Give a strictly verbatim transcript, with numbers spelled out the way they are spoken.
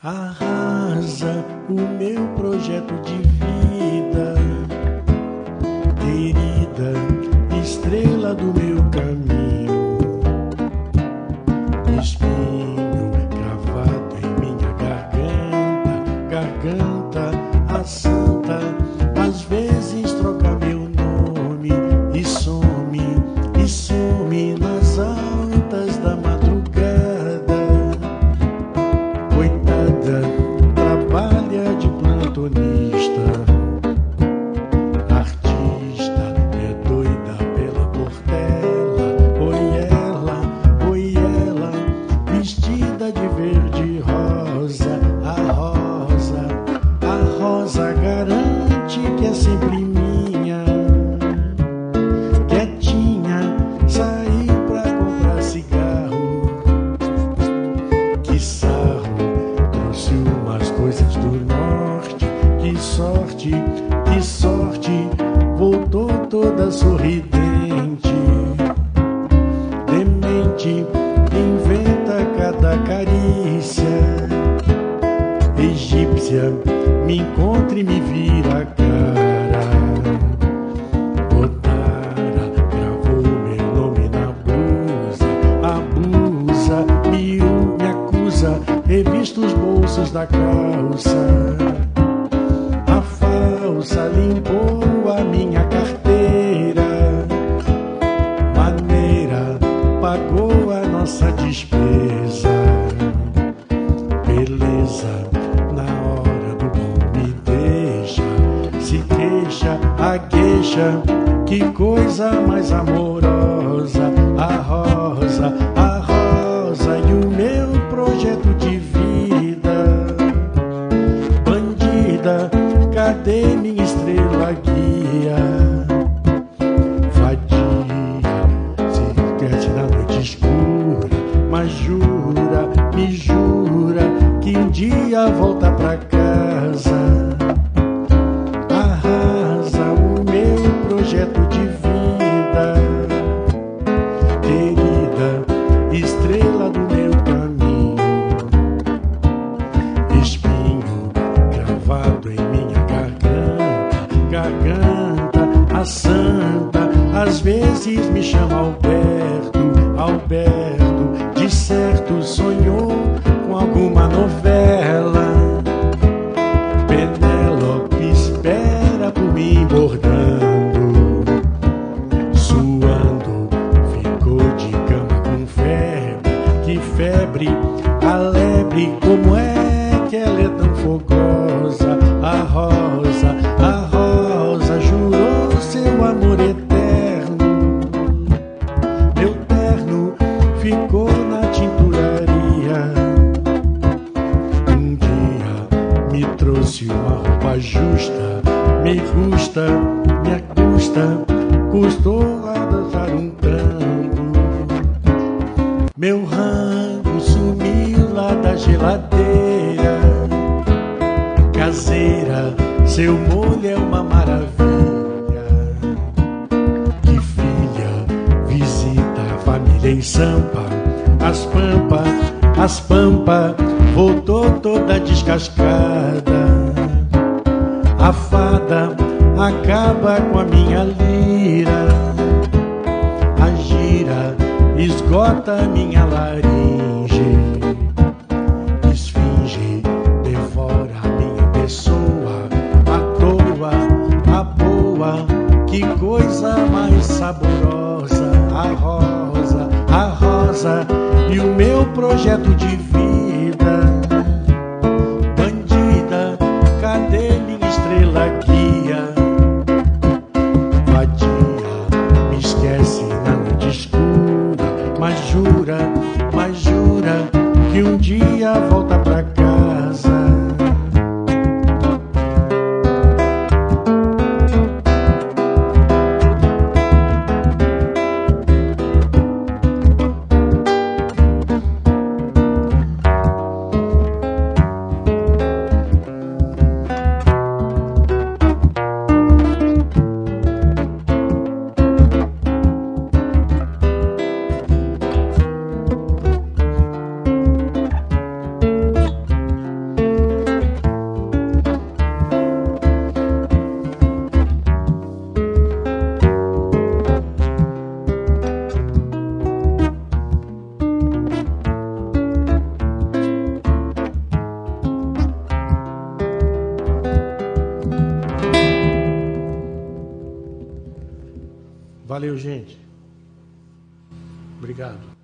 Arrasa o meu projeto de vida, querida estrela do meu caminho, espinho cravado em minha garganta, garganta a santa, às vezes troca meu nome e some, e some nas altas da madrugada. Coitada, trabalha de plantonista, artista, é doida pela portela. Oi ela, oi ela, vestida de verde rosa. A rosa, a rosa garante que é sempre minha. Quietinha, saí pra comprar cigarro. Que sarro, trouxe umas coisas do norte. Que sorte, que sorte, voltou toda sorridente. Demente, inventa cada carícia. Egípcia, me encontra e me vira a cara. Otara, gravou meu nome na blusa. Abusa, me, me acusa, revista os bolsos da calça. A falsa limpou a minha carteira. Maneira, pagou a nossa despesa. Beleza, na hora do bom me deixa. Se queixa, a queixa, que coisa mais amorosa. A rosa, a rosa e o meu projeto de vida. Bandida, cadê minha estrela guia? Vadia, se quer na noite escura, mas jura, me jura, que um dia volta pra casa. Arrasa o meu projeto de vida, querida estrela do meu caminho. Espinho gravado em minha garganta, garganta a santa, às vezes me chama Alberto, Alberto, de certo sonhou com alguma novela. Penélope espera por mim bordando, suando, ficou de cama com febre. Que febre, a lebre, como é que ela é tão fogosa? A rosa, a rosa, jurou seu amor eterno. Meu terno ficou na tinturaria. Um dia me trouxe uma roupa justa. Me custa, me acusta, custou a dançar um tango. Meu rango sumiu lá da geladeira. Caseira, seu molho é uma maravilha. Que filha, visita a família em Sampa. As pampa, as pampa, voltou toda descascada. A fada acaba com a minha lira. A gira esgota a minha laringe. Esfinge devora a minha pessoa. À toa, à boa, que coisa mais saborosa. A rosa, a rosa e o meu projeto de vida. Bandida, cadê minha estrela guia? Vadia, me esquece na noite escura, mas jura, mas jura, que um dia volta pra casa. Valeu, gente. Obrigado.